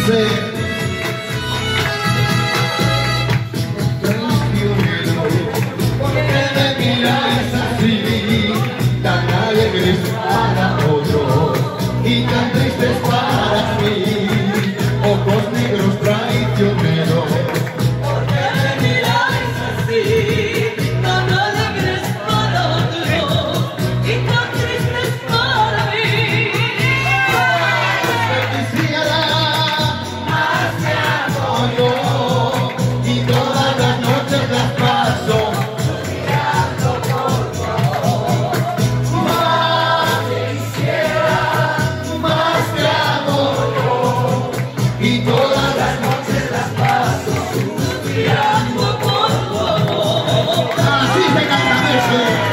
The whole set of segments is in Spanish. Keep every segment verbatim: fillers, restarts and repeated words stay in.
dice: traicionero, ¿por qué me miráis así? Tan alegres para otros y tan tristes para mí. Ojos negros traicioneros, ¿por qué me miráis así? Tan alegres para otros y tan tristes para mí. te quisiera, más te amo yo, y todas las noches las paso mirando por tu amor. Más te quisiera, más te amo yo, y todas las noches las paso Mirando por tu amor. así se canta ese.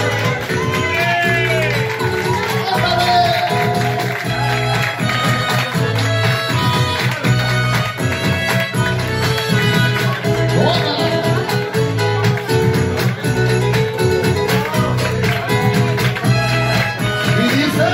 Y dice: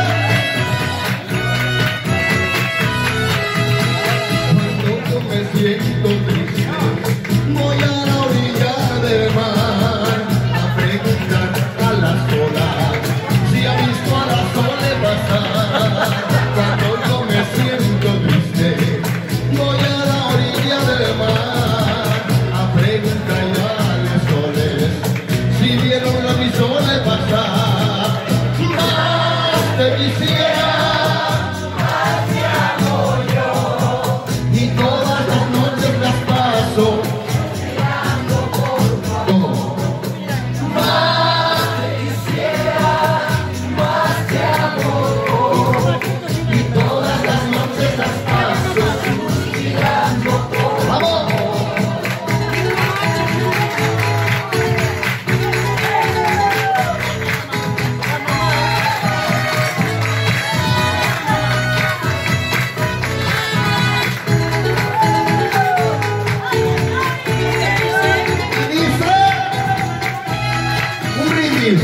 cuando yo me siento triste, voy a la orilla del mar a preguntar a las olas si ha visto a las olas pasar. Cuando yo me siento triste, voy a la orilla del mar a preguntar a las olas si vieron a mis olas pasar. Más te quisiera, más te amo yo, y todas las noches las paso mirando por tu amor. Más te quisiera, más te amo yo, y todas las noches las paso mirando por tu amor. Y dice un brindis: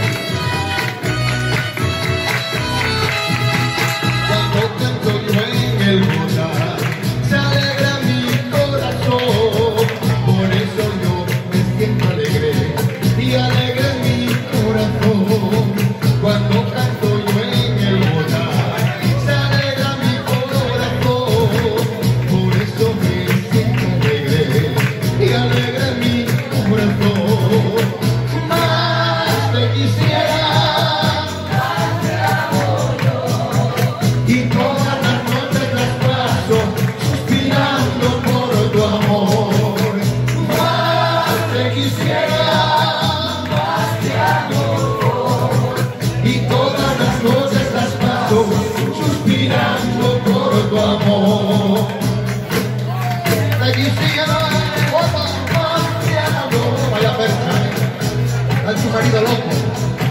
cuando canto yo en el boda, se alegra mi corazón. Por eso yo me siento alegre y alegre mi corazón. Cuando canto yo en el boda, se alegra mi corazón. Por eso me siento alegre y alegre mi corazón. Más te quisiera, más te amo yo, y todas las noches las paso suspirando por tu amor. Más te quisiera, más te amo yo, y todas las noches las paso suspirando por tu amor. Te quisiera, opa, más te amo. Vaya percha, ¿eh? Está tu marido loco.